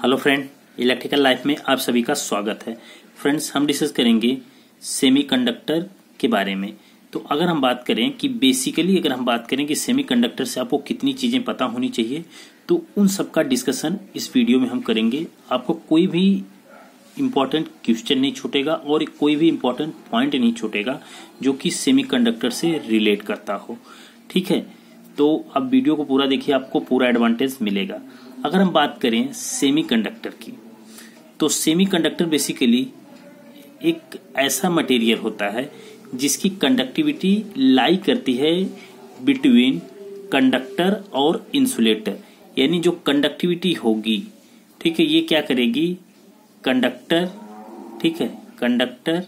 Hello friend, electrical life में आप सभी का स्वागत है। फ्रेंड्स, हम डिस्कस करेंगे सेमीकंडक्टर के बारे में। तो अगर हम बात करें कि बेसिकली अगर हम बात करें कि सेमीकंडक्टर से आपको कितनी चीजें पता होनी चाहिए, तो उन सब का डिस्कशन इस वीडियो में हम करेंगे। आपको कोई भी इंपॉर्टेंट क्वेश्चन नहीं छूटेगा और कोई भी इंपॉर्टेंट पॉइंट नहीं छूटेगा जो कि सेमीकंडक्टर से रिलेट करता हो। ठीक है, तो अब वीडियो को पूरा देखिए, आपको पूरा एडवांटेज मिलेगा। अगर हम बात करें सेमीकंडक्टर की, तो सेमीकंडक्टर बेसिकली एक ऐसा मटेरियल होता है जिसकी कंडक्टिविटी लाई करती है बिटवीन कंडक्टर और इंसुलेटर। यानी जो कंडक्टिविटी होगी, ठीक है, ये क्या करेगी, कंडक्टर, ठीक है, कंडक्टर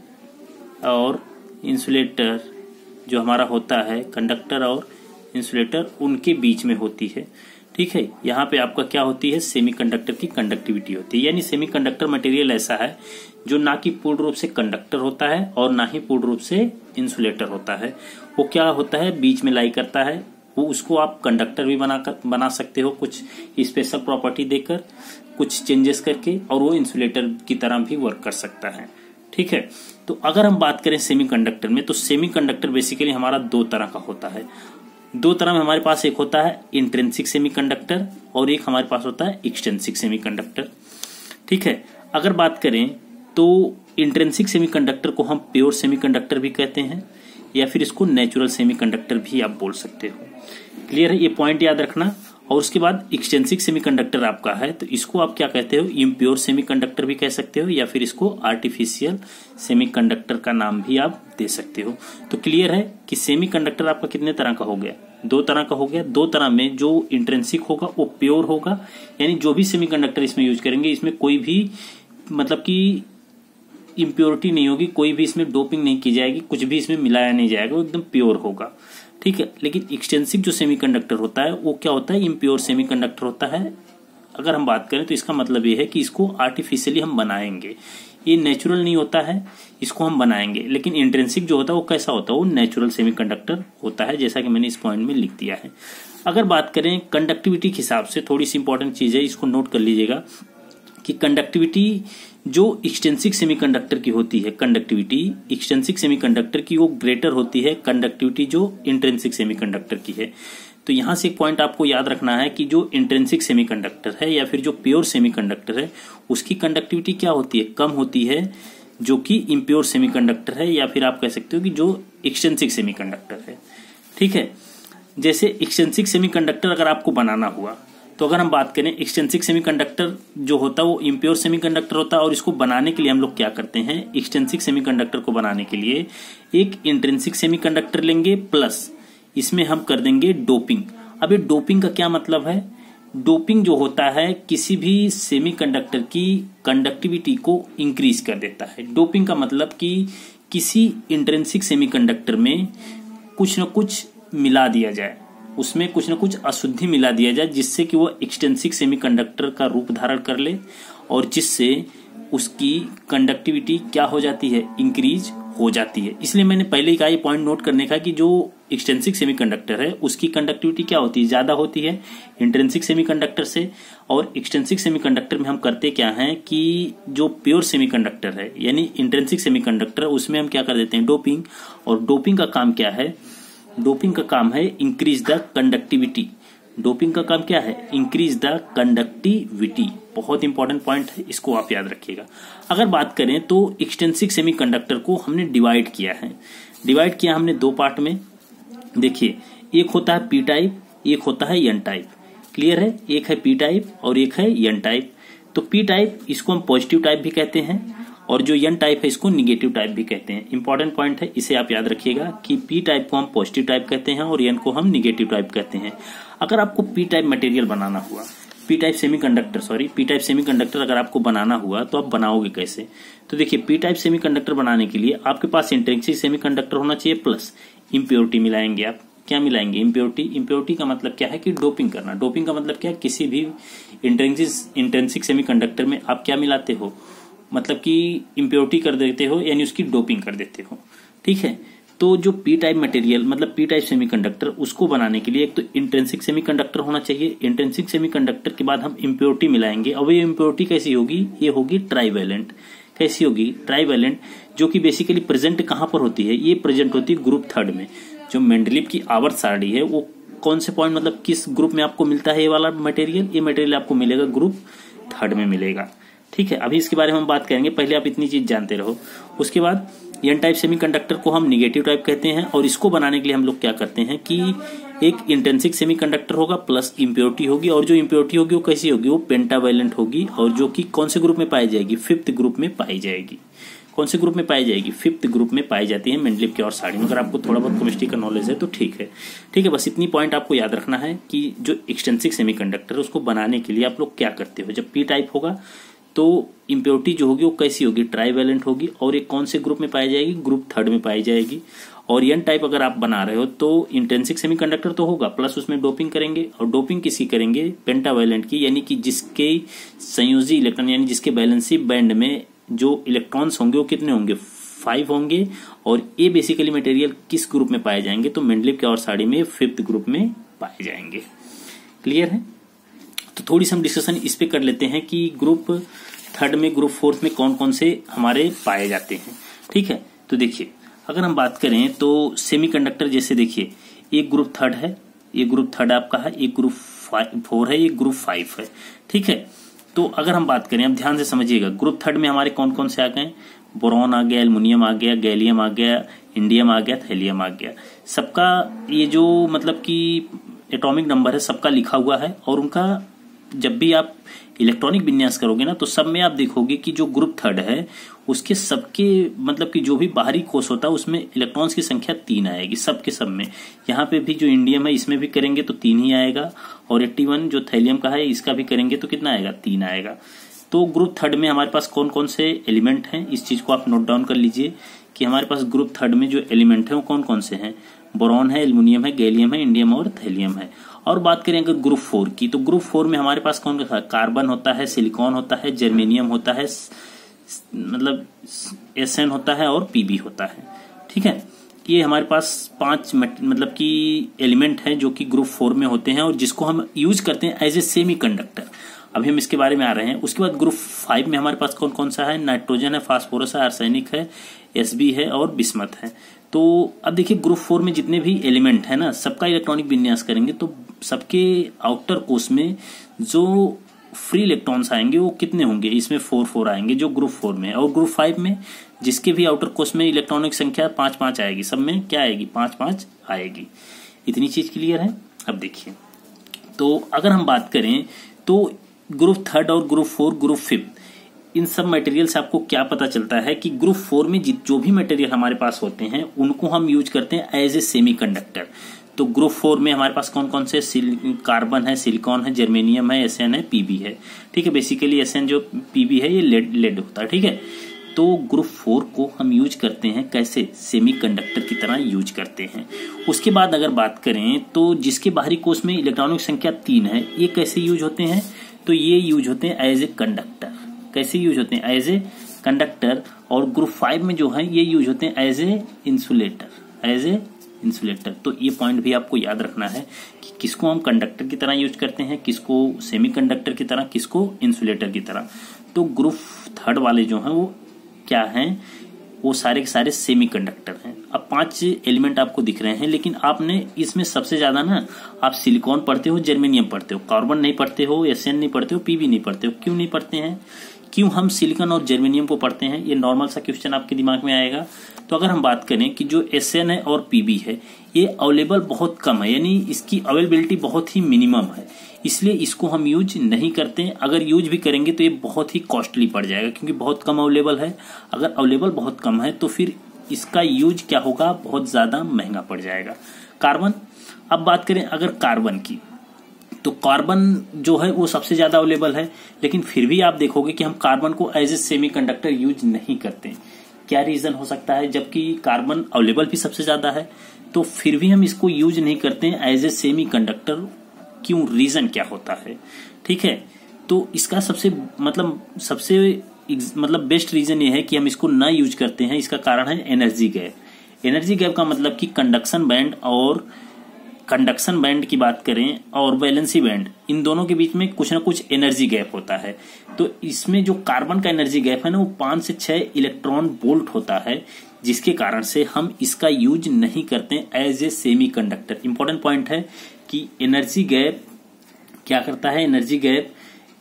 और इंसुलेटर जो हमारा होता है, कंडक्टर और इंसुलेटर उनके बीच में होती है। ठीक है, यहाँ पे आपका क्या होती है, सेमीकंडक्टर की कंडक्टिविटी होती है। यानी सेमीकंडक्टर मटेरियल ऐसा है जो ना कि पूर्ण रूप से कंडक्टर होता है और ना ही पूर्ण रूप से इंसुलेटर होता है। वो क्या होता है, बीच में लाई करता है। वो उसको आप कंडक्टर भी बना सकते हो कुछ स्पेशल प्रॉपर्टी देकर, कुछ चेंजेस करके, और वो इंसुलेटर की तरह भी वर्क कर सकता है। ठीक है, तो अगर हम बात करें सेमीकंडक्टर में, तो सेमीकंडक्टर बेसिकली हमारा दो तरह का होता है। दो तरह में हमारे पास एक होता है इंट्रिंसिक सेमीकंडक्टर और एक हमारे पास होता है एक्सट्रिंसिक सेमीकंडक्टर। ठीक है, अगर बात करें तो इंट्रिंसिक सेमीकंडक्टर को हम प्योर सेमीकंडक्टर भी कहते हैं या फिर इसको नेचुरल सेमीकंडक्टर भी आप बोल सकते हो। क्लियर है, ये पॉइंट याद रखना। और उसके बाद एक्सट्रिंसिक सेमीकंडक्टर आपका है, तो इसको आप क्या कहते हो, इम्प्योर सेमीकंडक्टर भी कह सकते हो या फिर इसको आर्टिफिशियल सेमीकंडक्टर का नाम भी आप दे सकते हो। तो क्लियर है कि सेमीकंडक्टर आपका कितने तरह का हो गया, दो तरह का हो गया। दो तरह में जो इंट्रिंसिक होगा वो प्योर होगा, यानी जो भी सेमीकंडक्टर इसमें यूज करेंगे इसमें कोई भी मतलब कि इम्प्योरिटी नहीं होगी, कोई भी इसमें डोपिंग नहीं की जाएगी, कुछ भी इसमें मिलाया नहीं जाएगा, वो एकदम प्योर होगा। ठीक है, लेकिन एक्सटेंसिव जो सेमीकंडक्टर होता है वो क्या होता है, इम्प्योर सेमीकंडक्टर होता है। अगर हम बात करें तो इसका मतलब ये है कि इसको आर्टिफिशियली हम बनाएंगे, ये नेचुरल नहीं होता है, इसको हम बनाएंगे। लेकिन इंट्रिंसिक जो होता है वो कैसा होता है, वो नेचुरल सेमीकंडक्टर होता है, जैसा कि मैंने इस पॉइंट में लिख दिया है। अगर बात करें कंडक्टिविटी के हिसाब से, थोड़ी सी इंपॉर्टेंट चीज है, इसको नोट कर लीजिएगा कि कंडक्टिविटी जो एक्सटेंसिक सेमीकंडक्टर की होती है, कंडक्टिविटी एक्सटेंसिक सेमीकंडक्टर की वो ग्रेटर होती है कंडक्टिविटी जो इंट्रिंसिक सेमीकंडक्टर की है। तो यहां से एक पॉइंट आपको याद रखना है कि जो इंट्रिंसिक सेमीकंडक्टर है या फिर जो प्योर सेमीकंडक्टर है उसकी कंडक्टिविटी क्या होती है, कम होती है, जो कि इम्प्योर सेमीकंडक्टर है या फिर आप कह सकते हो कि जो एक्सटेंसिक सेमीकंडक्टर है। ठीक है, जैसे एक्सटेंसिक सेमीकंडक्टर अगर आपको बनाना हुआ, तो अगर हम बात करें एक्सटेंसिक सेमीकंडक्टर जो होता है वो इम्प्योर सेमीकंडक्टर होता है, और इसको बनाने के लिए हम लोग क्या करते हैं, एक्सटेंसिक सेमीकंडक्टर को बनाने के लिए एक इंट्रिंसिक सेमीकंडक्टर लेंगे प्लस इसमें हम कर देंगे डोपिंग। अब ये डोपिंग का क्या मतलब है, डोपिंग जो होता है किसी भी सेमीकंडक्टर की कंडक्टिविटी को इंक्रीज कर देता है। डोपिंग का मतलब कि किसी इंट्रिंसिक सेमीकंडक्टर में कुछ न कुछ मिला दिया जाए, उसमें कुछ न कुछ अशुद्धि मिला दिया जाए, जिससे कि वो एक्सटेंसिक सेमीकंडक्टर का रूप धारण कर ले और जिससे उसकी कंडक्टिविटी क्या हो जाती है, इंक्रीज हो जाती है। इसलिए मैंने पहले ही कहा, ये पॉइंट नोट करने का कि जो एक्सटेंसिक सेमीकंडक्टर है उसकी कंडक्टिविटी क्या होती है, ज्यादा होती है इंट्रिंसिक सेमीकंडक्टर से। और एक्सटेंसिक सेमीकंडक्टर में हम करते क्या हैं कि जो प्योर सेमीकंडक्टर है यानी इंट्रिंसिक सेमीकंडक्टर, उसमें हम क्या कर देते हैं, डोपिंग। और डोपिंग का काम क्या है, डोपिंग का काम है इंक्रीज द कंडक्टिविटी। डोपिंग का काम क्या है, इंक्रीज द कंडक्टिविटी। बहुत इंपॉर्टेंट पॉइंट है, इसको आप याद रखिएगा। अगर बात करें तो एक्सटेंसिक सेमीकंडक्टर को हमने डिवाइड किया है, डिवाइड किया हमने दो पार्ट में। देखिए, एक होता है पी टाइप, एक होता है एन टाइप। क्लियर है, एक है पी टाइप और एक है एन टाइप। तो पी टाइप इसको हम पॉजिटिव टाइप भी कहते हैं और जो एन टाइप है इसको निगेटिव टाइप भी कहते हैं। इंपॉर्टेंट पॉइंट है, इसे आप याद रखिएगा कि पी टाइप को हम पॉजिटिव टाइप कहते हैं और एन को हम निगेटिव टाइप कहते हैं। अगर आपको पी टाइप मटेरियल बनाना हुआ, पी टाइप सेमीकंडक्टर अगर आपको बनाना हुआ तो आप बनाओगे कैसे, तो देखिए, पी टाइप सेमीकंडक्टर बनाने के लिए आपके पास इंट्रिंसिक सेमीकंडक्टर होना चाहिए प्लस इम्प्योरिटी मिलाएंगे। आप क्या मिलाएंगे, इम्प्योरिटी। इम्प्योरिटी का मतलब क्या है कि डोपिंग करना। डोपिंग का मतलब क्या है, किसी भी इंट्रिंसिक सेमीकंडक्टर में आप क्या मिलाते हो, मतलब कि इम्प्योरिटी कर देते हो, यानी उसकी डोपिंग कर देते हो। ठीक है, तो जो पी टाइप मटेरियल मतलब पी टाइप सेमीकंडक्टर उसको बनाने के लिए एक तो इंट्रिंसिक सेमीकंडक्टर होना चाहिए। इंट्रिंसिक सेमीकंडक्टर के बाद हम इम्प्योरिटी मिलाएंगे। अब ये इम्प्योरिटी कैसी होगी, ये होगी ट्राइवैलेंट। कैसी होगी, ट्राइवैलेंट, जो कि बेसिकली प्रेजेंट कहां पर होती है, ये प्रेजेंट होती है ग्रुप थर्ड में। जो मेंडलीव की आवर्त सारणी है वो कौन से पॉइंट मतलब किस ग्रुप में आपको मिलता है ये वाला मटेरियल, ये मटेरियल आपको मिलेगा ग्रुप थर्ड में मिलेगा। ठीक है, अभी इसके बारे में हम बात करेंगे, पहले आप इतनी चीज जानते रहो। उसके बाद एन टाइप सेमीकंडक्टर को हम निगेटिव टाइप कहते हैं, और इसको बनाने के लिए हम लोग क्या करते हैं कि एक इंट्रिंसिक सेमीकंडक्टर होगा प्लस इम्प्योरिटी होगी, और जो इम्प्योरिटी होगी वो कैसी होगी, वो पेंटावैलेंट होगी, और जो कि कौन से ग्रुप में पाई जाएगी, फिफ्थ ग्रुप में पाई जाएगी। कौन से ग्रुप में पाई जाएगी, फिफ्थ ग्रुप में पाई जाती है मेंडलीव की और सारणी में। अगर आपको थोड़ा बहुत केमिस्ट्री का नॉलेज है तो ठीक है। ठीक है, बस इतनी पॉइंट आपको याद रखना है कि जो एक्सटेंसिक सेमीकंडक्टर है उसको बनाने के लिए आप लोग क्या करते हो। जब पी टाइप होगा तो इम्प्योरिटी जो होगी वो कैसी होगी, ट्राइवैलेंट होगी, और एक कौन से ग्रुप में पाई जाएगी, ग्रुप थर्ड में पाई जाएगी। और एन टाइप अगर आप बना रहे हो तो इंट्रिंसिक सेमीकंडक्टर तो होगा प्लस उसमें डोपिंग करेंगे, और डोपिंग किसी करेंगे, पेंटावैलेंट की, यानी कि जिसके संयोजी इलेक्ट्रॉन यानी जिसके बैलेंसी बैंड में जो इलेक्ट्रॉन्स होंगे वो कितने होंगे, 5 होंगे। और ये बेसिकली मटेरियल किस ग्रुप में पाए जाएंगे, तो मेंडलीव की और सारणी में फिफ्थ ग्रुप में पाए जाएंगे। क्लियर है, तो थोड़ी सी हम डिस्कशन इस पे कर लेते हैं कि ग्रुप थर्ड में ग्रुप फोर्थ में कौन कौन से हमारे पाए जाते हैं। ठीक है, तो देखिए अगर हम बात करें तो सेमीकंडक्टर जैसे देखिए एक ग्रुप थर्ड है, ये ग्रुप थर्ड आपका है, एक ग्रुप 4 है, एक ग्रुप 5 है। ठीक है, तो अगर हम बात करें, अब ध्यान से समझिएगा, ग्रुप थर्ड में हमारे कौन कौन से आ गए, बोरॉन आ गया, एल्युमिनियम आ गया, गैलियम आ गया, इंडियम आ गया, थैलियम आ गया। सबका ये जो मतलब कि एटॉमिक नंबर है सबका लिखा हुआ है, और उनका जब भी आप इलेक्ट्रॉनिक विन्यास करोगे ना तो सब में आप देखोगे कि जो ग्रुप थर्ड है उसके सबके मतलब कि जो भी बाहरी कोष होता है उसमें इलेक्ट्रॉन्स की संख्या 3 आएगी सबके सब में। यहाँ पे भी जो इंडियम है इसमें भी करेंगे तो 3 ही आएगा, और 81 जो थैलियम का है इसका भी करेंगे तो कितना आएगा, 3 आएगा। तो ग्रुप थर्ड में हमारे पास कौन कौन से एलिमेंट हैं, इस चीज को आप नोट डाउन कर लीजिए कि हमारे पास ग्रुप थर्ड में जो एलिमेंट है वो कौन कौन से हैं, बोरॉन है, एल्युमिनियम है, गैलियम है, इंडियम और थैलियम है। और बात करें अगर ग्रुप 4 की, तो ग्रुप 4 में हमारे पास कौन कौन, कार्बन होता है, सिलिकॉन होता है, जर्मेनियम होता है, मतलब एसएन होता है और पीबी होता है। ठीक है, ये हमारे पास 5 मतलब कि एलिमेंट हैं जो कि ग्रुप 4 में होते हैं और जिसको हम यूज करते हैं एज ए सेमी कंडक्टर। अभी हम इसके बारे में आ रहे हैं। उसके बाद ग्रुप 5 में हमारे पास कौन कौन सा है, नाइट्रोजन है, फास्फोरस है, आर्सेनिक है, एसबी है और बिस्मथ है। तो अब देखिए ग्रुप 4 में जितने भी एलिमेंट है ना सबका इलेक्ट्रॉनिक विन्यास करेंगे तो सबके आउटर कोष में जो फ्री इलेक्ट्रॉन्स आएंगे वो कितने होंगे, इसमें 4 आएंगे जो ग्रुप 4 में है। और ग्रुप 5 में जिसके भी आउटर कोष में इलेक्ट्रॉनिक संख्या 5 आएगी, सब में क्या आएगी, 5 आएगी। इतनी चीज क्लियर है। अब देखिए तो अगर हम बात करें तो ग्रुप थर्ड और ग्रुप 4, ग्रुप 5 इन सब मटेरियल से आपको क्या पता चलता है कि ग्रुप 4 में जो भी मटेरियल हमारे पास होते हैं उनको हम यूज करते हैं एज ए सेमी कंडक्टर। तो ग्रुप 4 में हमारे पास कौन कौन से, कार्बन है, सिलिकॉन है, जर्मेनियम है, एसएन है, पीबी है। ठीक है, बेसिकली एसएन जो पीबी है ये लेड होता है। ठीक है, तो ग्रुप 4 को हम यूज करते हैं कैसे, सेमी कंडक्टर की तरह यूज करते हैं। उसके बाद अगर बात करें तो जिसके बाहरी कोष में इलेक्ट्रॉनिक संख्या 3 है ये कैसे यूज होते हैं, तो ये यूज होते हैं एज ए कंडक्टर। कैसे यूज होते हैं, एज ए कंडक्टर। और ग्रुप 5 में जो है ये यूज होते हैं as a insulator, as a insulator. तो ये पॉइंट भी आपको याद रखना है कि किसको हम कंडक्टर की तरह यूज करते हैं, किसको सेमी कंडक्टर की तरह, किसको इंसुलेटर की तरह। तो ग्रुप थर्ड वाले जो हैं वो क्या हैं, वो सारे के सारे सेमी कंडक्टर हैं। अब 5 एलिमेंट आपको दिख रहे हैं, लेकिन आपने इसमें सबसे ज्यादा ना आप सिलिकॉन पढ़ते हो, जर्मेनियम पढ़ते हो, कार्बन नहीं पढ़ते हो, एसएन नहीं पढ़ते हो, पीबी नहीं पढ़ते हो। क्यों नहीं पढ़ते हैं, क्यों हम सिलिकॉन और जर्मेनियम को पढ़ते हैं, ये नॉर्मल सा क्वेश्चन आपके दिमाग में आएगा। तो अगर हम बात करें कि जो एसएन है और पीबी है ये अवेलेबल बहुत कम है, यानी इसकी अवेलेबिलिटी बहुत ही मिनिमम है, इसलिए इसको हम यूज नहीं करते हैं। अगर यूज भी करेंगे तो ये बहुत ही कॉस्टली पड़ जाएगा क्योंकि बहुत कम अवेलेबल है। अगर अवेलेबल बहुत कम है तो फिर इसका यूज क्या होगा, बहुत ज्यादा महंगा पड़ जाएगा। कार्बन, अब बात करें अगर कार्बन की, तो कार्बन जो है वो सबसे ज्यादा अवेलेबल है, लेकिन फिर भी आप देखोगे कि हम कार्बन को as a semiconductor use नहीं करते। क्या रीजन हो सकता है, जबकि कार्बन अवेलेबल भी सबसे ज्यादा है तो फिर भी हम इसको यूज नहीं करते हैं एज ए सेमी कंडक्टर। क्यों, रीजन क्या होता है। ठीक है, तो इसका सबसे बेस्ट रीजन ये है कि हम इसको ना यूज करते हैं। इसका कारण है एनर्जी गैप। एनर्जी गैप का मतलब कि कंडक्शन बैंड और कंडक्शन बैंड की बात करें और वैलेंसी बैंड, इन दोनों के बीच में कुछ ना कुछ एनर्जी गैप होता है। तो इसमें जो कार्बन का एनर्जी गैप है ना, वो 5 से 6 इलेक्ट्रॉन वोल्ट होता है, जिसके कारण से हम इसका यूज नहीं करते as a semiconductor. Important point है कि एनर्जी गैप क्या करता है, एनर्जी गैप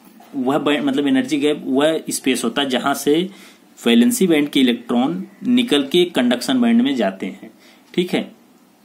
मतलब एनर्जी गैप वह स्पेस होता है जहां से वैलेंसी बैंड के इलेक्ट्रॉन निकल के कंडक्शन बैंड में जाते हैं। ठीक है,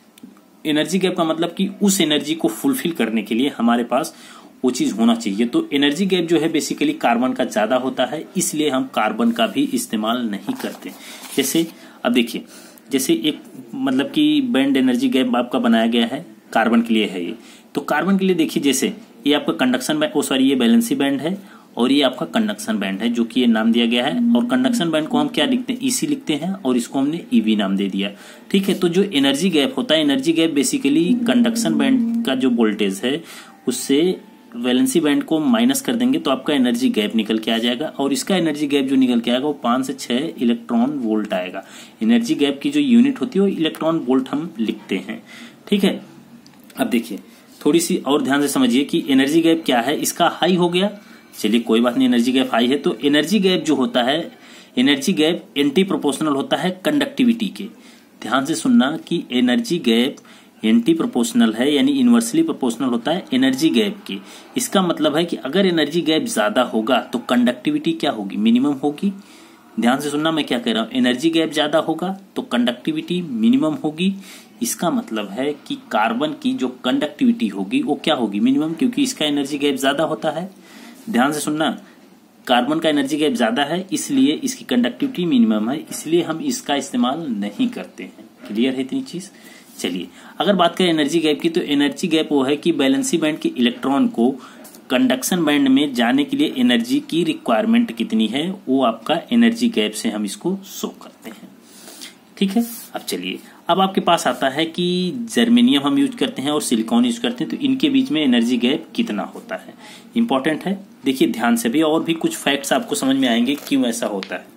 एनर्जी गैप का मतलब कि उस एनर्जी को फुलफिल करने के लिए हमारे पास वो चीज होना चाहिए। तो एनर्जी गैप जो है बेसिकली कार्बन का ज्यादा होता है, इसलिए हम कार्बन का भी इस्तेमाल नहीं करते। जैसे अब देखिए, जैसे एक मतलब कि बैंड एनर्जी गैप आपका बनाया गया है, कार्बन के लिए है ये। तो कार्बन के लिए देखिए, जैसे ये आपका कंडक्शन बैंड, ये वैलेंसी बैंड है और ये आपका कंडक्शन बैंड है, जो कि ये नाम दिया गया है। और कंडक्शन बैंड को हम क्या लिखते हैं, ईसी लिखते हैं, और इसको हमने ईवी नाम दे दिया। ठीक है, तो जो एनर्जी गैप होता है, energy gap basically conduction band का जो वोल्टेज है उससे वैलेंसी बैंड को माइनस कर देंगे तो आपका एनर्जी गैप निकल के आ जाएगा, और इसका एनर्जी गैप जो निकल के आएगा वो 5 से 6 इलेक्ट्रॉन वोल्ट आएगा। एनर्जी गैप की जो यूनिट होती है वो इलेक्ट्रॉन वोल्ट हम लिखते हैं। ठीक है, अब देखिए थोड़ी सी और ध्यान से समझिए कि एनर्जी गैप क्या है। इसका हाई हो गया, चलिए कोई बात नहीं, एनर्जी गैप हाई है। तो एनर्जी गैप जो होता है, एनर्जी गैप एंटी प्रोपोर्शनल होता है कंडक्टिविटी के। ध्यान से सुनना कि एनर्जी गैप एंटी प्रोपोर्शनल है, यानी इनवर्सली प्रोपोर्शनल होता है एनर्जी गैप के। इसका मतलब है कि अगर एनर्जी गैप ज्यादा होगा तो कंडक्टिविटी क्या होगी, मिनिमम होगी। ध्यान से सुनना मैं क्या कह रहा हूं, एनर्जी गैप ज्यादा होगा तो कंडक्टिविटी मिनिमम होगी। इसका मतलब है कि कार्बन की जो कंडक्टिविटी होगी वो क्या होगी, मिनिमम, क्योंकि इसका एनर्जी गैप ज्यादा होता है। ध्यान से सुनना, कार्बन का एनर्जी गैप ज्यादा है इसलिए इसकी कंडक्टिविटी मिनिमम है, इसलिए हम इसका इस्तेमाल नहीं करते हैं। क्लियर है इतनी चीज। चलिए अगर बात करें एनर्जी गैप की, तो एनर्जी गैप वो है कि वैलेंसी बैंड के इलेक्ट्रॉन को कंडक्शन बैंड में जाने के लिए एनर्जी की रिक्वायरमेंट कितनी है, वो आपका एनर्जी गैप से हम इसको शो करते हैं। ठीक है, अब चलिए, अब आपके पास आता है कि जर्मेनियम हम यूज करते हैं और सिलिकॉन यूज करते हैं, तो इनके बीच में एनर्जी गैप कितना होता है, इंपॉर्टेंट है। देखिए ध्यान से भी, और भी कुछ फैक्ट्स आपको समझ में आएंगे क्यों ऐसा होता है।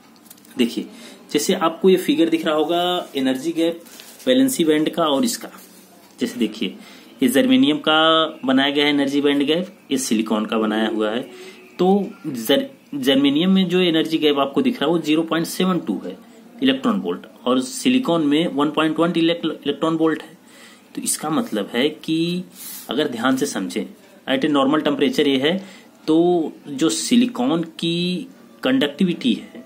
देखिए जैसे आपको ये फिगर दिख रहा होगा एनर्जी गैप वैलेंसी बैंड का और इसका, जैसे देखिए ये जर्मेनियम का बनाया गया है एनर्जी बैंड गैप, ये सिलिकॉन का बनाया हुआ है। तो जर्मेनियम में जो एनर्जी गैप आपको दिख रहा है वो 0.72 है इलेक्ट्रॉन वोल्ट, और सिलिकॉन में 1.1 इलेक्ट्रॉन वोल्ट है। तो इसका मतलब है कि अगर ध्यान से समझें, एट ए नॉर्मल टेम्परेचर ये है, तो जो सिलिकॉन की कंडक्टिविटी है,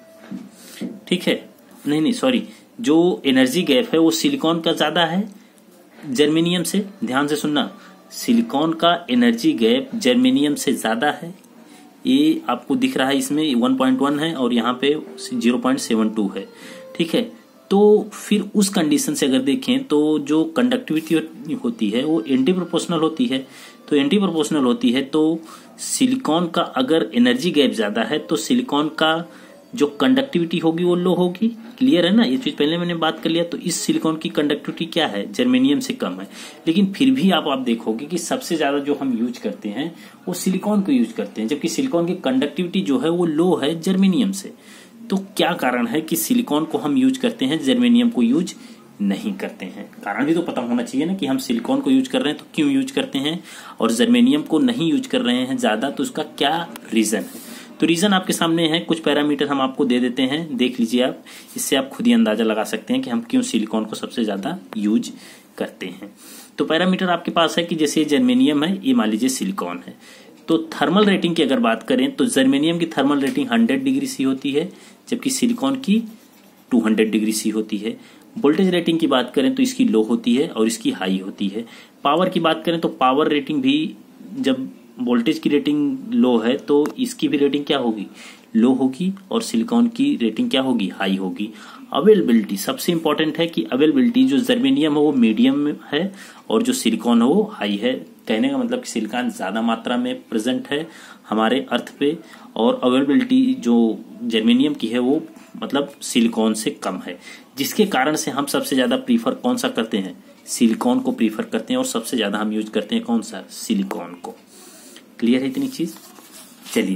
ठीक है, नहीं सॉरी, जो एनर्जी गैप है वो सिलिकॉन का ज्यादा है जर्मेनियम से। ध्यान से सुनना, सिलिकॉन का एनर्जी गैप जर्मेनियम से ज्यादा है। ये आपको दिख रहा है, इसमें 1.1 है और यहाँ पे 0.72 है। ठीक है, तो फिर उस कंडीशन से अगर देखें तो जो कंडक्टिविटी होती है वो एंटी प्रोपोर्शनल होती है। तो एंटी प्रोपोर्शनल होती है तो सिलिकॉन का अगर एनर्जी गैप ज्यादा है तो सिलिकॉन का जो कंडक्टिविटी होगी वो लो होगी। क्लियर है ना, ये चीज पहले मैंने बात कर लिया। तो इस सिलिकॉन की कंडक्टिविटी क्या है, जर्मेनियम से कम है, लेकिन फिर भी आप देखोगे कि सबसे ज्यादा जो हम यूज करते हैं वो सिलिकॉन को यूज करते हैं, जबकि सिलिकॉन की कंडक्टिविटी जो है वो लो है जर्मेनियम से। तो क्या कारण है कि सिलिकॉन को हम यूज करते हैं, जर्मेनियम को यूज नहीं करते हैं? कारण भी तो पता होना चाहिए ना कि हम सिलिकॉन को यूज कर रहे हैं तो क्यों यूज करते हैं, और जर्मेनियम को नहीं यूज कर रहे हैं ज्यादा, तो उसका क्या रीजन है। तो रीजन आपके सामने है, कुछ पैरामीटर हम आपको दे देते हैं, देख लीजिए आप, इससे आप खुद ही अंदाजा लगा सकते हैं कि हम क्यों सिलिकॉन को सबसे ज्यादा यूज करते हैं। तो पैरामीटर आपके पास है कि जैसे जर्मेनियम है, ये मान लीजिए सिलिकॉन है। तो थर्मल रेटिंग की अगर बात करें तो जर्मेनियम की थर्मल रेटिंग 100 डिग्री सी होती है, जबकि सिलिकॉन की 200 डिग्री सी होती है। वोल्टेज रेटिंग की बात करें तो इसकी लो होती है और इसकी हाई होती है। पावर की बात करें तो पावर रेटिंग भी, जब वोल्टेज की रेटिंग लो है तो इसकी भी रेटिंग क्या होगी, लो होगी, और सिलिकॉन की रेटिंग क्या होगी, हाई होगी। अवेलेबिलिटी सबसे इंपॉर्टेंट है कि अवेलेबिलिटी जो जर्मेनियम है वो मीडियम है और जो सिलिकॉन है वो हाई है। कहने का मतलब कि सिलिकॉन ज्यादा मात्रा में प्रेजेंट है हमारे अर्थ पे, और अवेलेबिलिटी जो जर्मेनियम की है वो मतलब सिलिकॉन से कम है, जिसके कारण से हम सबसे ज्यादा प्रीफर कौन सा करते हैं, सिलिकॉन को प्रीफर करते हैं, और सबसे ज्यादा हम यूज करते हैं कौन सा, सिलिकॉन को। क्लियर है इतनी चीज। चलिए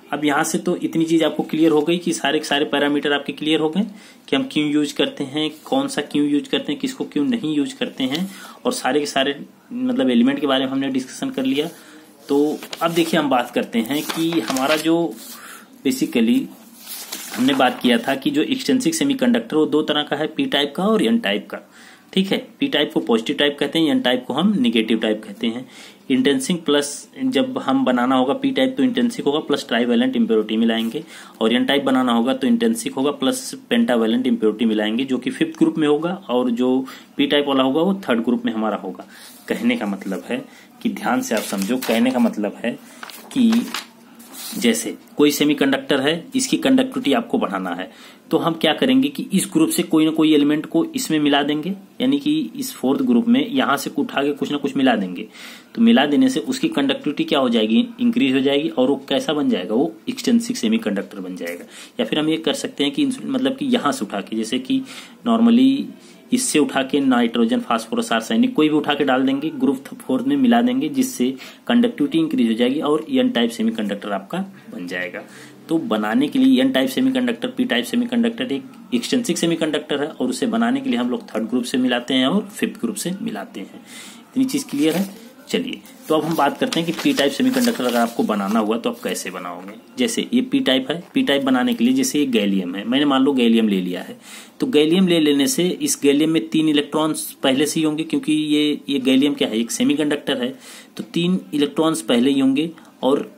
अब यहाँ से तो इतनी चीज आपको क्लियर हो गई कि सारे के सारे पैरामीटर आपके क्लियर हो गए कि हम क्यों यूज करते हैं, कौन सा क्यों यूज करते हैं, किसको क्यों नहीं यूज करते हैं, और सारे के सारे मतलब एलिमेंट के बारे में हमने डिस्कशन कर लिया। तो अब देखिए हम बात करते हैं कि हमारा जो बेसिकली हमने बात किया था कि जो एक्सटेंसिव सेमीकंडक्टर वो दो तरह का है, पी टाइप का और एन टाइप का। ठीक है, पी टाइप को पॉजिटिव टाइप कहते हैं, एन टाइप को हम निगेटिव टाइप कहते हैं। इंटेंसिव प्लस जब हम बनाना होगा पी टाइप तो इंटेंसिव होगा प्लस ट्राईवैलेंट इम्प्योरिटी मिलाएंगे, और एन टाइप बनाना होगा तो इंटेंसिव होगा प्लस पेंटावैलेंट इम्प्योरिटी मिलाएंगे, जो कि 5th ग्रुप में होगा, और जो पी टाइप वाला होगा वो 3rd ग्रुप में हमारा होगा। कहने का मतलब है कि ध्यान से आप समझो, कहने का मतलब है कि जैसे कोई सेमीकंडक्टर है, इसकी कंडक्टिविटी आपको बढ़ाना है, तो हम क्या करेंगे कि इस ग्रुप से कोई ना कोई एलिमेंट को इसमें मिला देंगे, यानी कि इस 4th ग्रुप में यहां से उठा के कुछ ना कुछ मिला देंगे। तो मिला देने से उसकी कंडक्टिविटी क्या हो जाएगी, इंक्रीज हो जाएगी, और वो कैसा बन जाएगा, वो एक्सटेंसिव सेमीकंडक्टर बन जाएगा। या फिर हम ये कर सकते हैं कि मतलब कि यहां से उठा के, जैसे कि नॉर्मली इससे उठा के नाइट्रोजन, फास्फोरस, आर्सेनिक कोई भी उठा के डाल देंगे, ग्रुप 4 में मिला देंगे, जिससे कंडक्टिविटी इंक्रीज हो जाएगी और एन टाइप सेमीकंडक्टर आपका बन जाएगा। तो बनाने के लिए N type semiconductor, P type semiconductor एक एक्सटेंसिव सेमीकंडक्टर है, और उसे बनाने के लिए हम लोग 3rd ग्रुप से मिलाते हैं और 5th ग्रुप से मिलाते हैं। इतनी चीज क्लियर है। चलिए, तो अब हम बात करते हैं कि पी टाइप सेमीकंडक्टर अगर आपको बनाना हुआ तो आप कैसे बनाओगे। जैसे ये पी टाइप है, पी टाइप बनाने के लिए जैसे ये गैलियम है, मैंने मान लो गैलियम ले लिया है, तो गैलियम ले लेने से इस गैलियम में 3 इलेक्ट्रॉन्स पहले से ही होंगे, क्योंकि ये गैलियम क्या है, एक सेमीकंडक्टर है, तो 3 इलेक्ट्रॉन्स पहले ही होंगे। और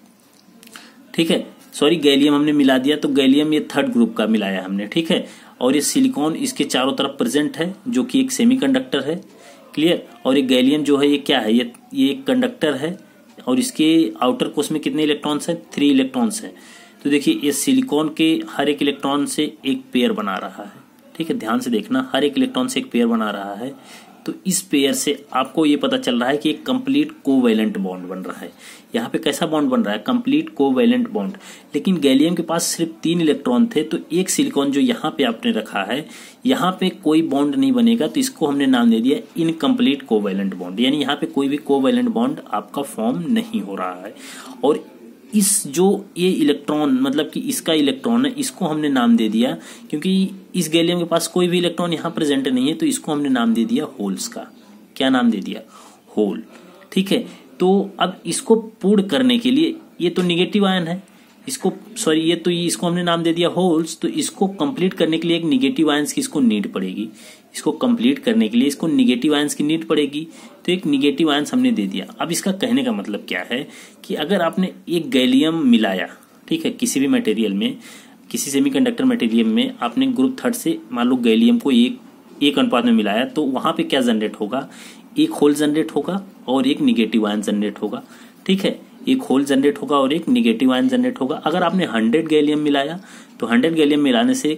ठीक है, सॉरी गैलियम हमने मिला दिया, तो गैलियम ये 3rd ग्रुप का मिलाया हमने, ठीक है। और ये सिलिकॉन इसके चारों तरफ प्रेजेंट है, जो कि एक सेमीकंडक्टर है, क्लियर। और ये गैलियम जो है ये क्या है, ये एक कंडक्टर है, और इसके आउटर कोर्स में कितने इलेक्ट्रॉन्स हैं, 3 इलेक्ट्रॉन्स हैं। तो देखिए ये सिलिकॉन के हर एक इलेक्ट्रॉन से एक पेयर बना रहा है, ठीक है, ध्यान से देखना, हर एक इलेक्ट्रॉन से एक पेयर बना रहा है। तो इस पेयर से आपको ये पता चल रहा है कि एक कंप्लीट कोवैलेंट बॉन्ड बन रहा है। यहाँ पे कैसा बॉन्ड बन रहा है, कंप्लीट कोवैलेंट बॉन्ड। लेकिन गैलियम के पास सिर्फ 3 इलेक्ट्रॉन थे, तो एक सिलिकॉन जो यहाँ पे आपने रखा है, यहाँ पे कोई बॉन्ड नहीं बनेगा, तो इसको हमने नाम दे दिया इनकम्प्लीट कोवैलेंट बॉन्ड, यानी यहाँ पे कोई भी कोवैलेंट बॉन्ड आपका फॉर्म नहीं हो रहा है। और इस जो ये इलेक्ट्रॉन मतलब कि इसका इलेक्ट्रॉन है, इसको हमने नाम दे दिया, क्योंकि इस गैलियम के पास कोई भी इलेक्ट्रॉन यहाँ प्रेजेंट नहीं है, तो इसको हमने नाम दे दिया होल्स का। क्या नाम दे दिया, होल, ठीक है। तो अब इसको पूर्ण करने के लिए, ये तो निगेटिव आयन है, इसको सॉरी इसको हमने नाम दे दिया होल्स, तो इसको कंप्लीट करने के लिए एक निगेटिव आयंस की इसको नीड पड़ेगी, इसको कंप्लीट करने के लिए इसको निगेटिव आयंस की नीड पड़ेगी, तो एक निगेटिव आयंस हमने दे दिया। अब इसका कहने का मतलब क्या है कि अगर आपने एक गैलियम मिलाया, ठीक है, किसी भी मटेरियल में, किसी सेमीकंडक्टर मटेरियल में आपने ग्रुप 3rd से मान लो गैलियम को एक अनुपात में मिलाया, तो वहां पे क्या जनरेट होगा, एक होल जनरेट होगा और एक निगेटिव आयन जनरेट होगा, ठीक है, एक होल जनरेट होगा और एक निगेटिव आयन जनरेट होगा। अगर आपने 100 गैलियम मिलाया तो 100 गैलियम मिलाने से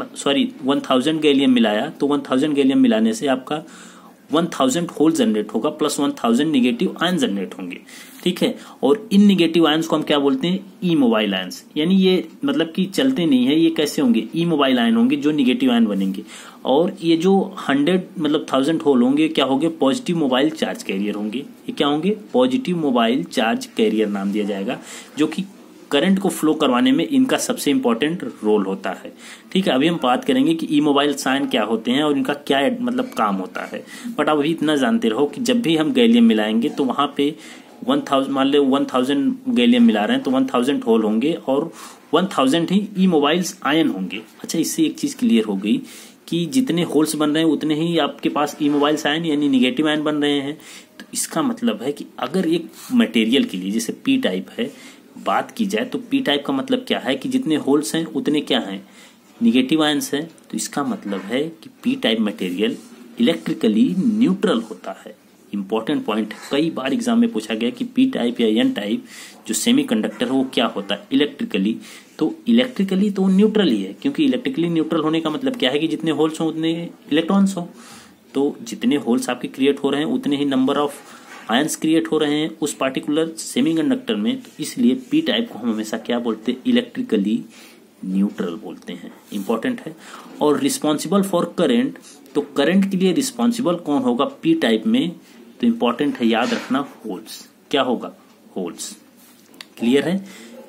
1000 गैलियम मिलाया तो 1000 गैलियम मिलाने से आपका 1000 होल जनरेट होगा प्लस 1000 निगेटिव आयन जनरेट होंगे, ठीक है। और इन निगेटिव आयंस को हम क्या बोलते हैं, ई मोबाइल आयंस, यानी ये मतलब कि चलते नहीं है, ये कैसे होंगे, ई मोबाइल आयन होंगे जो निगेटिव आयन बनेंगे। और ये जो 100 मतलब 1000 होल होंगे क्या होंगे, पॉजिटिव मोबाइल चार्ज कैरियर होंगे। ये क्या होंगे, पॉजिटिव मोबाइल चार्ज कैरियर नाम दिया जाएगा, जो कि करंट को फ्लो करवाने में इनका सबसे इंपॉर्टेंट रोल होता है, ठीक है। अभी हम बात करेंगे कि ई मोबाइल आयन क्या होते हैं और इनका क्या मतलब काम होता है, बट अब अभी इतना जानते रहो कि जब भी हम गैलियम मिलाएंगे तो वहां पे 1000 मान लो 1000 गैलियम मिला रहे हैं तो 1000 होल होंगे और 1000 ही ई मोबाइल्स आयन होंगे। अच्छा, इससे एक चीज क्लियर हो गई कि जितने होल्स बन रहे हैं उतने ही आपके पास ई मोबाइल्स आयन यानी निगेटिव आयन बन रहे हैं। तो इसका मतलब है कि अगर एक मटेरियल के लिए जैसे पी टाइप है बात की जाए तो पी टाइप का मतलब क्या है कि जितने होल्स हैं उतने क्या हैं, निगेटिव आयंस हैं। तो इसका मतलब है कि P type material electrically neutral होता है। इंपॉर्टेंट पॉइंट है, कई बार एग्जाम में पूछा गया कि पी टाइप या एन टाइप जो सेमीकंडक्टर है वो क्या होता है इलेक्ट्रिकली। तो इलेक्ट्रिकली तो न्यूट्रल ही है, क्योंकि इलेक्ट्रिकली न्यूट्रल होने का मतलब क्या है कि जितने होल्स हो उतने इलेक्ट्रॉन्स हो। तो जितने होल्स आपके क्रिएट हो रहे हैं उतने ही नंबर ऑफ आयंस क्रिएट हो रहे हैं उस पार्टिकुलर सेमीकंडक्टर में। तो इसलिए पी टाइप को हम हमेशा क्या बोलते हैं, इलेक्ट्रिकली न्यूट्रल बोलते हैं। इंपॉर्टेंट है। और रिस्पॉन्सिबल फॉर करंट, तो करंट के लिए रिस्पॉन्सिबल कौन होगा पी टाइप में, तो इंपॉर्टेंट है याद रखना होल्स। क्या होगा, होल्स। क्लियर है।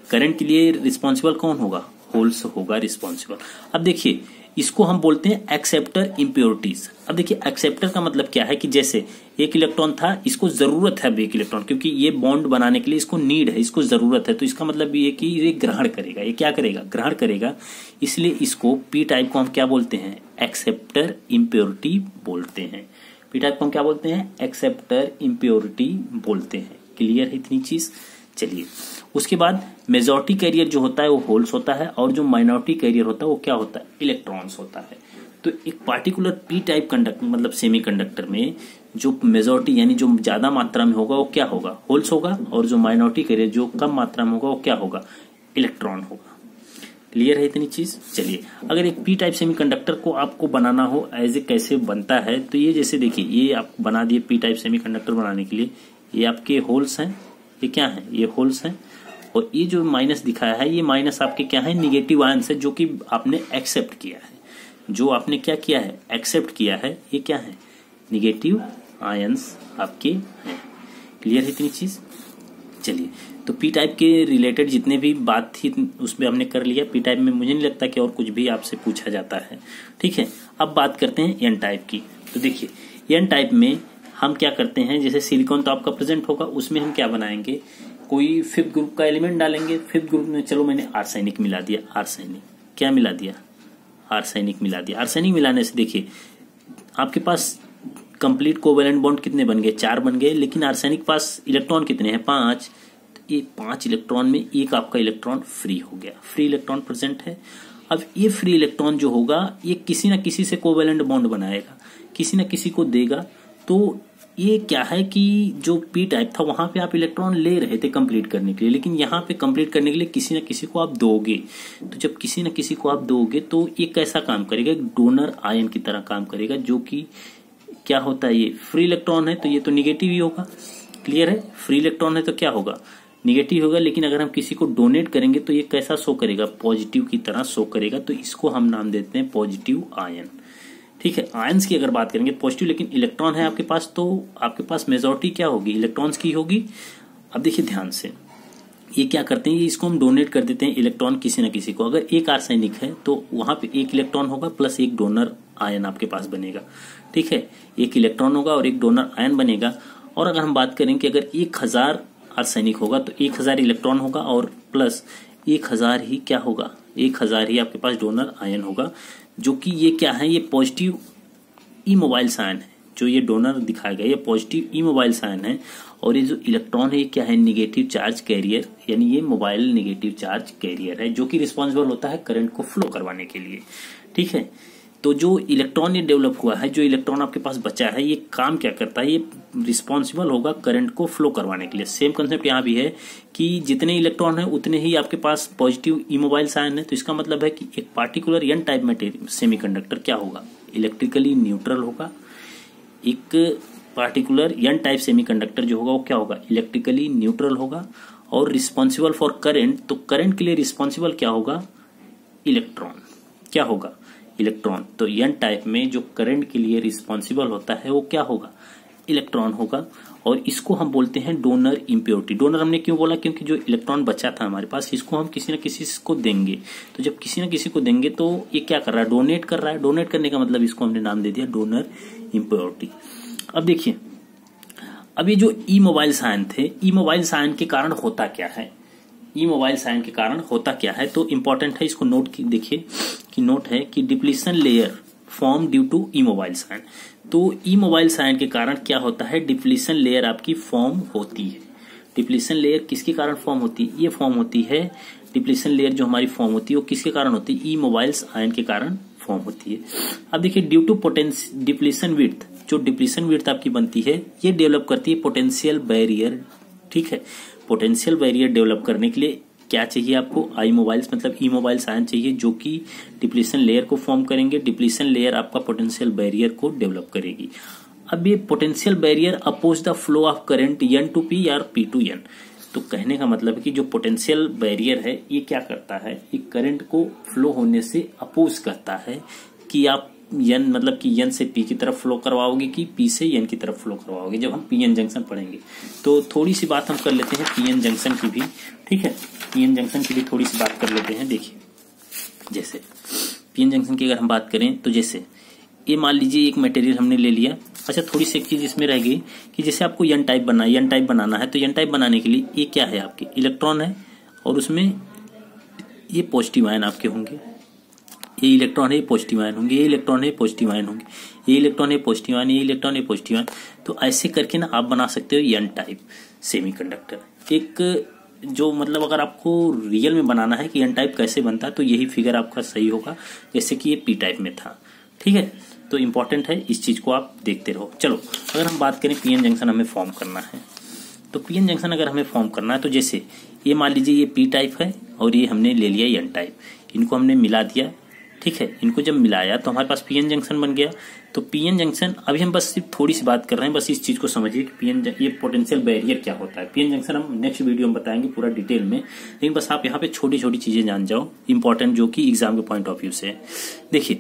करंट के लिए रिस्पॉन्सिबल कौन होगा, होल्स होगा रिस्पॉन्सिबल। अब देखिए इसको हम बोलते हैं एक्सेप्टर इम्प्योरिटीज। अब देखिए एक्सेप्टर का मतलब क्या है कि जैसे एक इलेक्ट्रॉन था, इसको जरूरत है अब एक इलेक्ट्रॉन, क्योंकि ये बॉन्ड बनाने के लिए इसको नीड है, इसको जरूरत है, तो इसका मतलब ये कि ये ग्रहण करेगा, ये क्या करेगा, ग्रहण करेगा। इसलिए इसको पी टाइप को हम क्या बोलते हैं, एक्सेप्टर इम्प्योरिटी बोलते हैं। पी टाइप को हम क्या बोलते हैं, एक्सेप्टर इम्प्योरिटी बोलते हैं। क्लियर है इतनी चीज। चलिए उसके बाद मेजॉरिटी कैरियर जो होता है वो होल्स होता है, और जो माइनॉरिटी कैरियर होता है वो क्या होता है, इलेक्ट्रॉन्स होता है। तो एक पार्टिकुलर पी टाइप कंडक्टर मतलब सेमीकंडक्टर में जो मेजॉरिटी यानी जो ज्यादा मात्रा में होगा वो क्या होगा, होल्स होगा, और जो माइनॉरिटी कैरियर जो कम मात्रा में होगा वो क्या होगा, इलेक्ट्रॉन होगा। क्लियर है इतनी चीज। चलिए अगर एक पी टाइप सेमीकंडक्टर को आपको बनाना हो एज ए कैसे बनता है, तो ये जैसे देखिए ये आप बना दिए पी टाइप सेमीकंडक्टर बनाने के लिए, ये आपके होल्स हैं, ये क्या है, ये होल्स हैं, और ये जो माइनस दिखाया है ये माइनस आपके क्या है, निगेटिव आयंस है, जो कि आपने एक्सेप्ट किया है, जो आपने क्या किया है, एक्सेप्ट किया है, ये क्या है, निगेटिव आयंस आपके हैं। क्लियर है इतनी चीज। चलिए तो पी टाइप के रिलेटेड जितने भी बात थी उसमें हमने कर लिया। पी टाइप में मुझे नहीं लगता कि और कुछ भी आपसे पूछा जाता है, ठीक है। अब बात करते हैं एन टाइप की। तो देखिए एन टाइप में हम क्या करते हैं, जैसे सिलिकॉन तो आपका प्रेजेंट होगा, उसमें हम क्या बनाएंगे, कोई फिफ्थ ग्रुप का एलिमेंट डालेंगे। फिफ्थ ग्रुप में चलो मैंने आर्सेनिक मिला दिया, आर्सेनिक क्या मिला दिया, आर्सेनिक मिला दिया। आर्सेनिक मिलाने से देखिए आपके पास कंप्लीट कोवेलेंट बॉन्ड कितने बन गए, 4 बन गए, लेकिन आर्सेनिक पास इलेक्ट्रॉन कितने हैं, 5। ये 5 इलेक्ट्रॉन में एक आपका इलेक्ट्रॉन फ्री हो गया, फ्री इलेक्ट्रॉन प्रेजेंट है। अब ये फ्री इलेक्ट्रॉन जो होगा ये किसी ना किसी से कोवेलेंट बॉन्ड बनाएगा, किसी ना किसी को देगा। तो ये क्या है कि जो पी टाइप था वहां पे आप इलेक्ट्रॉन ले रहे थे कंप्लीट करने के लिए, लेकिन यहाँ पे कंप्लीट करने के लिए किसी न किसी को आप दोगे। तो जब किसी न किसी को आप दोगे तो ये कैसा काम करेगा, एक डोनर आयन की तरह काम करेगा, जो कि क्या होता है, ये फ्री इलेक्ट्रॉन है तो ये तो निगेटिव ही होगा। क्लियर है, फ्री इलेक्ट्रॉन है तो क्या होगा, निगेटिव होगा। लेकिन अगर हम किसी को डोनेट करेंगे तो ये कैसा शो करेगा, पॉजिटिव की तरह शो करेगा। तो इसको हम नाम देते हैं पॉजिटिव आयन। ठीक है, आयंस की अगर बात करेंगे पॉजिटिव, लेकिन इलेक्ट्रॉन है आपके पास, तो आपके पास मेजॉरिटी क्या होगी, इलेक्ट्रॉन्स की होगी। अब देखिए ध्यान से, ये क्या करते हैं, इसको हम डोनेट कर देते हैं इलेक्ट्रॉन किसी न किसी को। अगर एक आर्सेनिक है तो वहां पे एक इलेक्ट्रॉन होगा प्लस एक डोनर आयन आपके पास बनेगा। ठीक है, एक इलेक्ट्रॉन होगा और एक डोनर आयन बनेगा। और अगर हम बात करें कि अगर 1000 आर्सेनिक होगा तो 1000 इलेक्ट्रॉन होगा और प्लस 1000 ही क्या होगा, 1000 ही आपके पास डोनर आयन होगा, जो कि ये क्या है, ये पॉजिटिव इमोबाइल आयन है। जो ये डोनर दिखाया गया ये पॉजिटिव इमोबाइल आयन है, और ये जो इलेक्ट्रॉन है ये क्या है, निगेटिव चार्ज कैरियर, यानी ये मोबाइल निगेटिव चार्ज कैरियर है, जो कि रिस्पॉन्सिबल होता है करंट को फ्लो करवाने के लिए। ठीक है, तो जो इलेक्ट्रॉन ये डेवलप हुआ है, जो इलेक्ट्रॉन आपके पास बचा है, ये काम क्या करता है, ये रिस्पॉन्सिबल होगा करंट को फ्लो करवाने के लिए। सेम कंसेप्ट यहाँ भी है कि जितने इलेक्ट्रॉन है उतने ही आपके पास पॉजिटिव इमोबाइल आयन है। तो इसका मतलब है कि एक particular N type material semiconductor क्या होगा, इलेक्ट्रिकली न्यूट्रल होगा। एक पार्टिकुलर एन टाइप सेमीकंडक्टर जो होगा वो क्या होगा, इलेक्ट्रिकली न्यूट्रल होगा और रिस्पॉन्सिबल फॉर करंट। तो करंट के लिए रिस्पॉन्सिबल क्या होगा, इलेक्ट्रॉन। क्या होगा, इलेक्ट्रॉन। तो एन टाइप में जो करंट के लिए रिस्पॉन्सिबल होता है वो क्या होगा, इलेक्ट्रॉन होगा। और इसको हम बोलते हैं डोनर इम्प्योरिटी। डोनर हमने क्यों बोला, क्योंकि जो इलेक्ट्रॉन बचा था हमारे पास, इसको हम किसी न किसी को देंगे। तो जब किसी न किसी को देंगे तो ये क्या कर रहा है, डोनेट कर रहा है। डोनेट करने का मतलब इसको हमने नाम दे दिया डोनर इम्प्योरिटी। अब देखिए, अब ये जो ई मोबाइल आयन थे, ई मोबाइल आयन के कारण होता क्या है, ई मोबाइल आयन के कारण होता क्या है, तो इंपॉर्टेंट है, इसको नोट की देखिए कि नोट है कि depletion layer form due to e mobile ion. तो ई मोबाइल आयन के कारण क्या होता है, डिप्लीशन लेयर आपकी फॉर्म होती है। डिप्लीशन लेयर किसके कारण फॉर्म होती है, ये फॉर्म होती है, डिप्लीशन लेयर जो हमारी फॉर्म होती है वो किसके कारण होती है, ई मोबाइल आयन के कारण फॉर्म होती है। अब देखिए, ड्यू टू डिप्लीशन विड्थ, जो डिप्लीशन विड्थ आपकी बनती है ये डेवलप करती है पोटेंशियल बैरियर। ठीक है, पोटेंशियल बैरियर डेवलप करने के लिए क्या चाहिए आपको, आई मोबाइल्स मतलब ई मोबाइल्स आयन चाहिए, जो कि डिप्लीशन लेयर को फॉर्म करेंगे। डिप्लीशन लेयर आपका पोटेंशियल बैरियर को डेवलप करेगी। अब ये potential barrier oppose the flow of current N to P या पी टू एन। तो कहने का मतलब है कि जो पोटेंशियल बैरियर है ये क्या करता है, ये करंट को फ्लो होने से अपोज करता है कि आप एन मतलब कि एन से पी की तरफ फ्लो करवाओगे कि पी से एन की तरफ फ्लो करवाओगे, जब हम पीएन जंक्शन पढ़ेंगे। तो थोड़ी सी बात हम कर लेते हैं पीएन जंक्शन की भी, ठीक है, पीएन जंक्शन की भी थोड़ी सी बात कर लेते हैं। देखिए जैसे पीएन जंक्शन की अगर हम बात करें तो जैसे ये मान लीजिए एक मटेरियल हमने ले लिया। अच्छा थोड़ी सी एक चीज इसमें रह गई कि जैसे आपको एन टाइप बनाना है तो एन टाइप बनाने के लिए ये क्या है, आपके इलेक्ट्रॉन है और उसमें ये पॉजिटिव आयन आपके होंगे, ये इलेक्ट्रॉन है पॉजिटिव आयन होंगे, ये इलेक्ट्रॉन है पॉजिटिव आयन होंगे, ये इलेक्ट्रॉन है पॉजिटिव आयन, ये इलेक्ट्रॉन है पॉजिटिव आयन। तो ऐसे करके ना आप बना सकते हो एन टाइप सेमीकंडक्टर। एक जो मतलब अगर आपको रियल में बनाना है कि एन टाइप कैसे बनता है तो यही फिगर आपका सही होगा, जैसे कि ये पी टाइप में था, ठीक है। तो इंपॉर्टेंट है, इस चीज को आप देखते रहो। चलो अगर हम बात करें पीएन जंक्शन हमें फॉर्म करना है, तो पीएन जंक्शन अगर हमें फॉर्म करना है तो जैसे ये मान लीजिए ये पी टाइप है और ये हमने ले लिया एन टाइप, इनको हमने मिला दिया, ठीक है। इनको जब मिलाया तो हमारे पास पीएन जंक्शन बन गया। तो पीएन जंक्शन अभी हम बस सिर्फ थोड़ी सी बात कर रहे हैं, बस इस चीज को समझिए कि पीएन ये पोटेंशियल बैरियर क्या होता है। पीएन जंक्शन हम नेक्स्ट वीडियो में बताएंगे पूरा डिटेल में, लेकिन बस आप यहाँ पे छोटी छोटी चीजें जान जाओ इंपॉर्टेंट, जो कि एग्जाम के पॉइंट ऑफ व्यू से। देखिए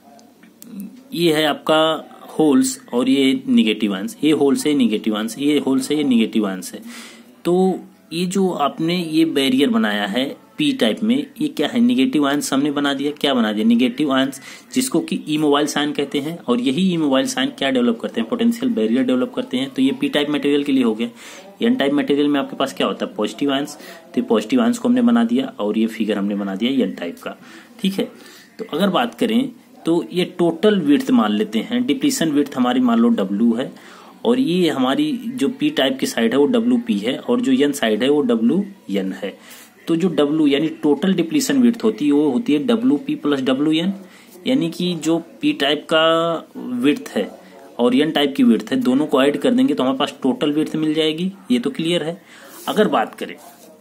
ये है आपका होल्स और ये निगेटिव आयंस, ये होल्स है निगेटिव आयंस, ये होल्स है ये निगेटिव आयंस है। तो ये जो आपने ये बैरियर बनाया है पी टाइप में, ये क्या है, निगेटिव आयंस हमने बना दिया। क्या बना दिया, निगेटिव आयंस, जिसको कि इमोबाइल साइन कहते हैं। और यही इमोबाइल साइन क्या डेवलप करते हैं, पोटेंशियल बैरियर डेवलप करते हैं। तो ये पी टाइप मटेरियल के लिए हो गया। एन टाइप मटेरियल में आपके पास क्या होता है, पॉजिटिव आयंस। तो पॉजिटिव आयंस को हमने बना दिया और ये फिगर हमने बना दिया एन टाइप का, ठीक है। तो अगर बात करें तो ये टोटल विड्थ मान लेते हैं, डिप्लीशन विड्थ हमारी मान लो डब्ल्यू है और ये हमारी जो पी टाइप की साइड है वो डब्ल्यू पी है और जो एन साइड है वो डब्ल्यू एन है। तो जो डब्ल्यू यानी टोटल डिप्लीशन विड्थ होती है वो होती है W P plus W N, यानी कि जो पी टाइप का विड्थ है और एन टाइप की विड्थ है दोनों को ऐड कर देंगे तो हमारे पास टोटल विड्थ मिल जाएगी। ये तो क्लियर है। अगर बात करें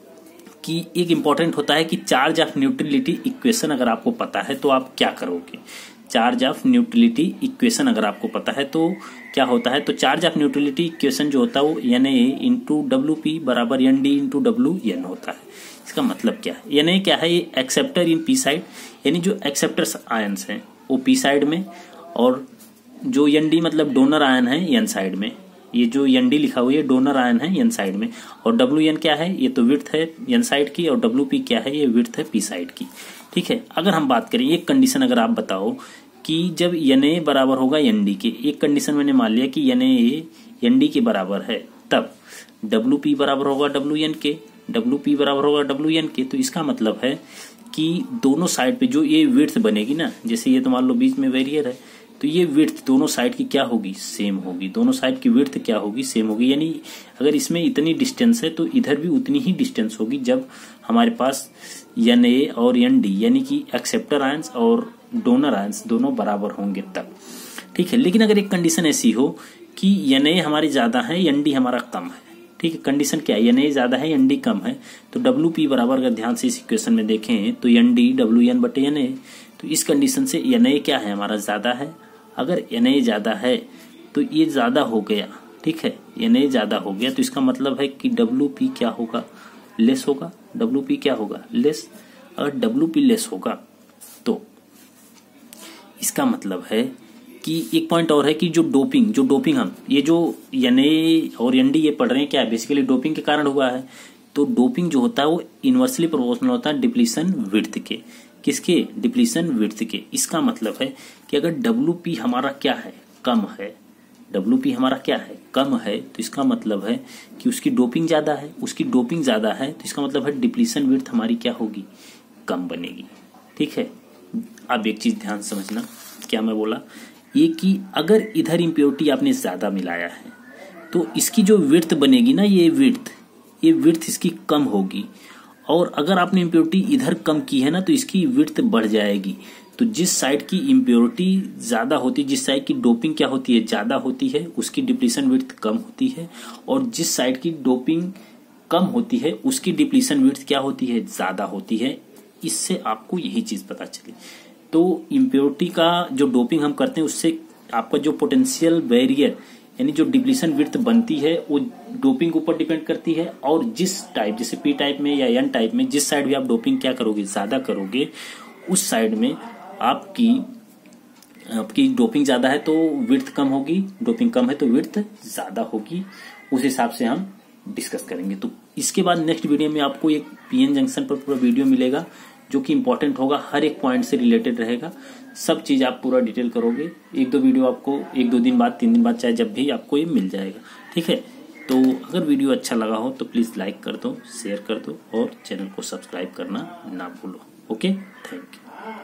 कि एक इंपॉर्टेंट होता है कि चार्ज ऑफ न्यूट्रलिटी इक्वेशन अगर आपको पता है तो आप क्या करोगे। चार्ज ऑफ न्यूट्रलिटी इक्वेशन अगर आपको पता है तो क्या होता है, तो चार्ज ऑफ न्यूट्रलिटी इक्वेशन जो होता है वो N A into W P बराबर N D into W N होता है। इसका मतलब क्या है, एन ए क्या है, ये एक्सेप्टर इन पी साइड, यानी जो एक्सेप्टर्स आयंस हैं वो पी साइड में, और जो एन डी मतलब डोनर आयन है एन साइड में। ये जो एन डी लिखा हुआ है डोनर आयन है एन साइड में, और डब्ल्यू एन क्या है, ये तो विड्थ है एन साइड की, और डब्ल्यू पी क्या है, ये विड्थ है पी साइड की, ठीक है। अगर हम बात करें एक कंडीशन अगर आप बताओ कि जब एन ए बराबर होगा एन डी के, एक कंडीशन मैंने मान लिया कि एन ए एन डी के बराबर है, तब डब्ल्यू पी बराबर होगा डब्ल्यू एन के, डब्ल्यू पी बराबर होगा डब्ल्यू एन के। तो इसका मतलब है कि दोनों साइड पे जो ये विड्थ बनेगी ना, जैसे ये तो मान लो बीच में बैरियर है, तो ये विड्थ दोनों साइड की क्या होगी, सेम होगी। दोनों साइड की विड्थ क्या होगी, सेम होगी। यानी अगर इसमें इतनी डिस्टेंस है तो इधर भी उतनी ही डिस्टेंस होगी जब हमारे पास एन ए और एन डी यानी कि एक्सेप्टर आयंस और डोनर आयंस दोनों बराबर होंगे तब, ठीक है। लेकिन अगर एक कंडीशन ऐसी हो कि एन ए हमारे ज्यादा है एन डी हमारा कम है, ठीक है। कंडीशन क्या है, एन ए ज्यादा है एन डी कम है, तो डब्ल्यू पी बराबर अगर ध्यान से इस इक्वेशन में देखें तो एन डी डब्ल्यू एन बटे एन ए। तो इस कंडीशन से एन ए क्या है, हमारा ज्यादा है। अगर एन ए ज्यादा है तो ये ज्यादा हो गया, ठीक है, एन ए ज्यादा हो गया तो इसका मतलब है कि डब्ल्यू पी क्या होगा, लेस होगा। डब्ल्यू पी क्या होगा, लेस। अगर डब्ल्यू पी लेस होगा तो इसका मतलब है कि एक पॉइंट और है कि जो डोपिंग हम ये जो एन ए और एन डी ये पढ़ रहे हैं क्या है, बेसिकली डोपिंग के कारण हुआ है। तो डोपिंग जो होता है वो इनवर्सली प्रोपोर्शनल होता है डिप्लीशन विड्थ के, किसके, डिप्लीशन विड्थ के। इसका मतलब है कि अगर डब्ल्यू पी हमारा क्या है, कम है, डब्ल्यू पी हमारा क्या है, कम है, तो इसका मतलब है कि उसकी डोपिंग ज्यादा है। उसकी डोपिंग ज्यादा है तो इसका मतलब है डिप्लीशन विड्थ हमारी क्या होगी, कम बनेगी, ठीक है। अब एक चीज ध्यान समझना, क्या मैं बोला, ये कि अगर इधर इम्प्योरिटी आपने ज्यादा मिलाया है तो इसकी जो विड्थ बनेगी ना, ये विड्थ इसकी कम होगी। और अगर आपने इम्प्योरिटी इधर कम की है ना तो इसकी विड्थ बढ़ जाएगी। तो जिस साइड की इम्प्योरिटी ज्यादा होती है, जिस साइड की डोपिंग क्या होती है, ज्यादा होती है, उसकी डिप्लीशन विड्थ कम होती है। और जिस साइड की डोपिंग कम होती है उसकी डिप्लीशन विड्थ क्या होती है, ज्यादा होती है। इससे आपको यही चीज पता चली। तो इम्प्योरिटी का जो डोपिंग हम करते हैं उससे आपका जो पोटेंशियल बैरियर यानी जो डिप्लीशन विड्थ बनती है वो डोपिंग के ऊपर डिपेंड करती है। और जिस टाइप, जैसे पी टाइप में या एन टाइप में, जिस साइड भी आप डोपिंग क्या करोगे, ज्यादा करोगे, उस साइड में आपकी आपकी डोपिंग ज्यादा है तो विड्थ कम होगी, डोपिंग कम है तो विड्थ ज्यादा होगी, उस हिसाब से हम डिस्कस करेंगे। तो इसके बाद नेक्स्ट वीडियो में आपको एक पीएन जंक्शन पर पूरा वीडियो मिलेगा जो कि इंपॉर्टेंट होगा, हर एक पॉइंट से रिलेटेड रहेगा, सब चीज आप पूरा डिटेल करोगे। एक दो वीडियो आपको 1-2 दिन बाद, 3 दिन बाद, चाहे जब भी आपको ये मिल जाएगा। ठीक है, तो अगर वीडियो अच्छा लगा हो तो प्लीज लाइक कर दो, शेयर कर दो और चैनल को सब्सक्राइब करना ना भूलो। Okay, thank you.